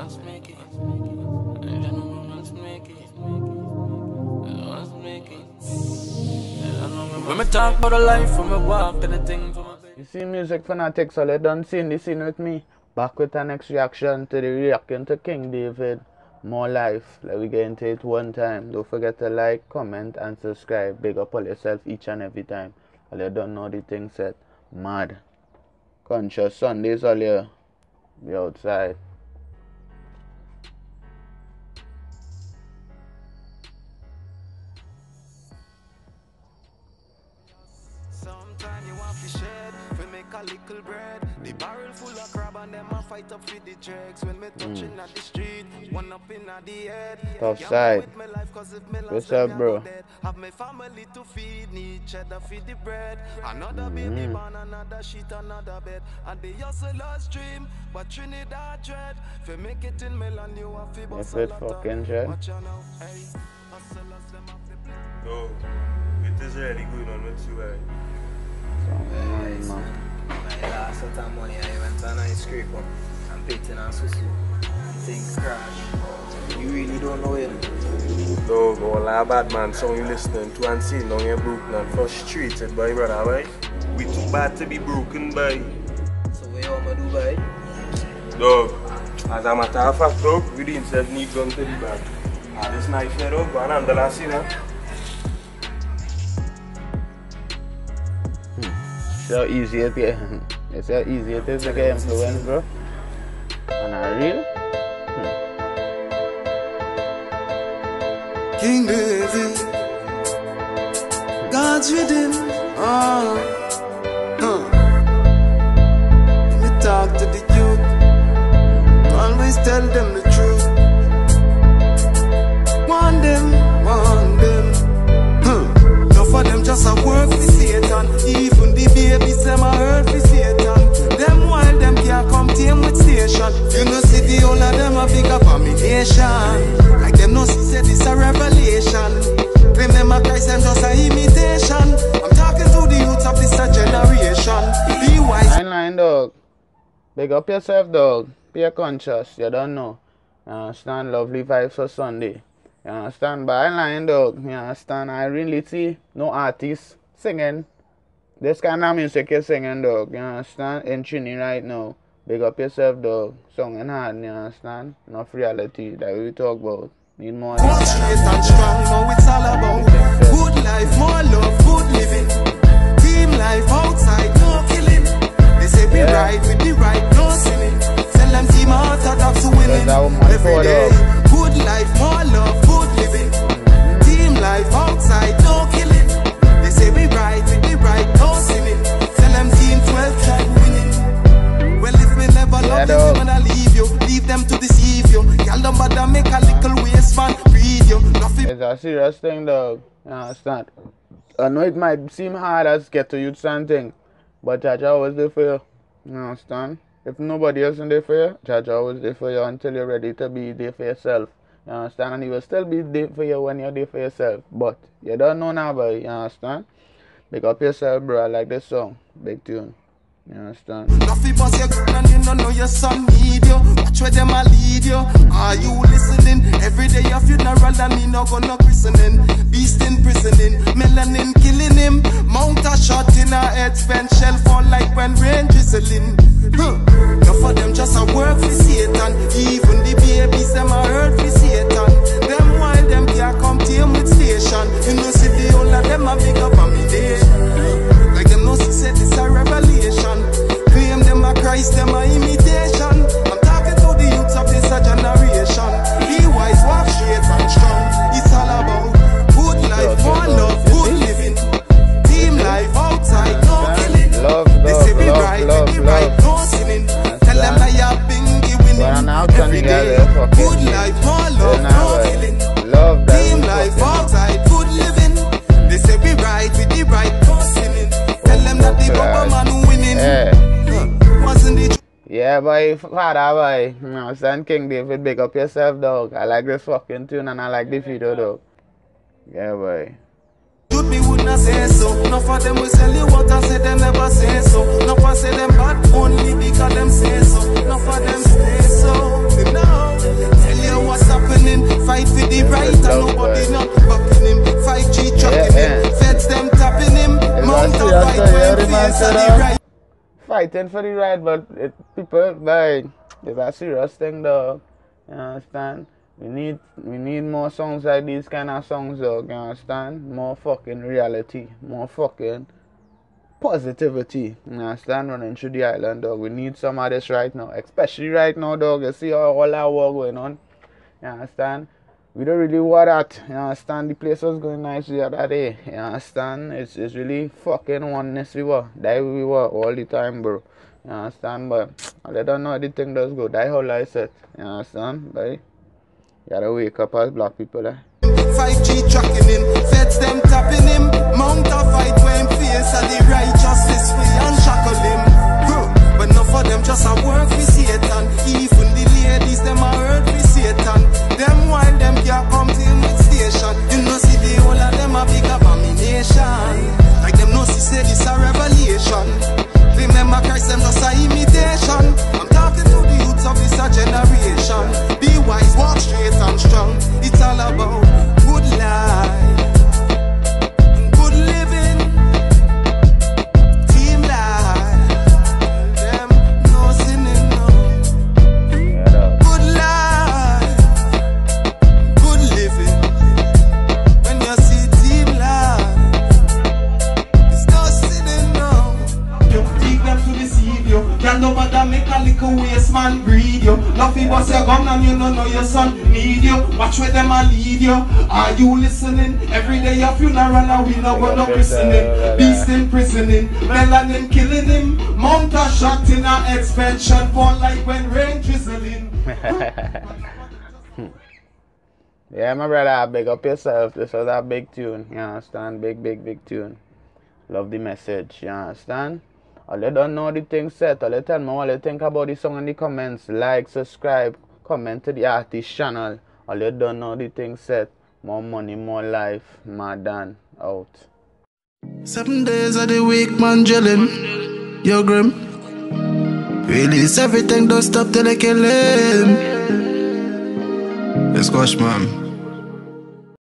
Let's make it. Let's make it. Let's make it. When me talk about the life from a walk and the thing from a... You see Music Fanatics, so they done seen the scene with me. Back with our next reaction to the reaction to King David. More life. Let we get into it one time. Don't forget to like, comment and subscribe. Big up all yourself each and every time. All you don't know the thing set. Mad. Conscious Sundays all year. Be outside. Sometimes you want to shed, we make a little bread. The barrel full of crab and them a fight up for the dregs. When me touching at the street, one up in the head. Tough side. What's up, bro? Have my family to feed, need cheddar feed the bread. Another baby born, another sheet, another bed. And the hustler's dream, but Trinidad dread. If make it in Milan, you have to bust a lot fucking dread. Watch out now, hey. Hustlers, them have to play. No, it is really good on with you, eh? My last set of money, I went on ice cream and painting and susu. Thing crash. You really don't know it. Dog, all our bad man song you listening to and seeing down here broken and frustrated by brother, boy. We too bad to be broken, boy. So what you want to do, boy? Dog, as a matter of fact, dog, we didn't have need gun to the back. And this knife here, dog, go and handle that, see now. So easy it is. It's so easy it is to get influence, bro. And I real. King David, God's with him. Let me talk to the youth. Always tell them the truth. Want them. Enough for them just a work for Satan. Even the babies them a hurt for Satan. Them while them can't come tame with station. You know see the whole of them a big abomination. Like them no see say this a revelation. Claim them a Christ them just a imitation. I'm talking to the youth of this a generation. Be wise. Fine line, dog. Big up yourself, dog. Be conscious. You don't know. You understand? Lovely vibes for Sunday. You understand? By line, dog. You understand? I really see no artist singing this kind of music you're singing, dog. You understand? In Trini right now. Big up yourself, dog. Song and hard, you understand? Enough reality that we talk about. Need more. Straight and strong, now it's all about good life, more love, good living. Team life outside, no killing. They say we ride with the right, no sinning. Tell them team orthodox winning. Every day, good life, more love, good living. Team life outside, no killing. They say we ride with the right, no sinning. Tell them team 12 try winning. Well, if me never love you, when I leave you, leave them to deceive you. Y'all don't bother make a little waste man, read you. It's a serious thing, dog. You understand? I know it might seem hard as get to you something, but Judge always there for you. You understand? If nobody else is there for you, Judge always there for you until you're ready to be there for yourself. You understand? And he will still be there for you when you're there for yourself. But you don't know now, boy. You understand? Big up yourself, bro. I like this song. Big tune. You understand? Nothing but your good and you don't know your son need you. Watch where them a lead you. Are you listening? Every day a funeral and me no gonna christening. Beast in prisoning, melanin killing him. Mount a shot in a head, spent shell fall like when rain drizzling. Enough of them just a work for Satan. Even the babies them a hurt for Satan. Them while them can't come tame with station. You know see the whole of them a big abomination. Like them no see say this a revelation. Claim them a Christ, them a imitation. I'm talking to the youths of this a generation. Be wise, walk straight and strong. It's all about good life, more love, good living. Team life outside, no killing. They say we right, we right, no sinning. Tell them I have been giving every day. Good life, more love, no killing. Team life outside, good living. They say we right, we the right, no sinning. Tell them that the bubble man winning. Wasn't it? Yeah, boy, father, boy. You know, son King David, big up yourself, dog. I like this fucking tune and I like the video, dog. Yeah, boy. Should me would not say so. Enough of them will sell you what I say, them never say so. Enough of say them bad only because them say so. Enough of them say so. You know. fighting for the right, but people, like, it's a serious thing, though. You understand? We need more songs like these kind of songs, though. You understand? More fucking reality, more fucking positivity. You understand? Running through the island, dog. We need some of this right now, especially right now, dog. You see how all that war going on. You understand? We don't really want that. You understand? The place was going nice the other day. You understand? It's really fucking oneness we were. That we were all the time, bro. You understand? But I don't know how the thing does go. That's how I said. You understand? But you gotta wake up as black people, eh? 5G tracking him, feds them tapping him. Mount a fight when face and the righteousness we unshackle him. But enough of them just a work for Satan. Even the ladies them a hurt for Satan. Them while them can't come to him with station. You know see the whole of them a big abomination. Like them no see say this a revelation. Remember Christ them just a imitation. I'm talking to the youths of this a generation. Be wise, walk straight and strong. It's all about good life, good living, team life. Them no sinning, no. Good life, good living. When you see team life, it's no sinning, no. You take them to deceive you. Can't nobody make a little waste man breed you. Nothing but your gun and you don't know your son need you. Watch where them a lead you. Are you listening? Every day your funeral and we no go no christening. Beast in prisoning, melanin killing him. Mount a shot in a expansion fall like when rain drizzling. Yeah, my brother, big up yourself. This was a big tune. You understand? Big tune. Love the message. You understand? All you don't know the thing set. All you tell me what you think about the song in the comments. Like, subscribe, comment to the artist channel. All you don't know the thing set. More money, more life. Madan out. 7 days of the week, man, gelling. Yo, grim. Release everything, don't stop till they kill him. Let's squash, man.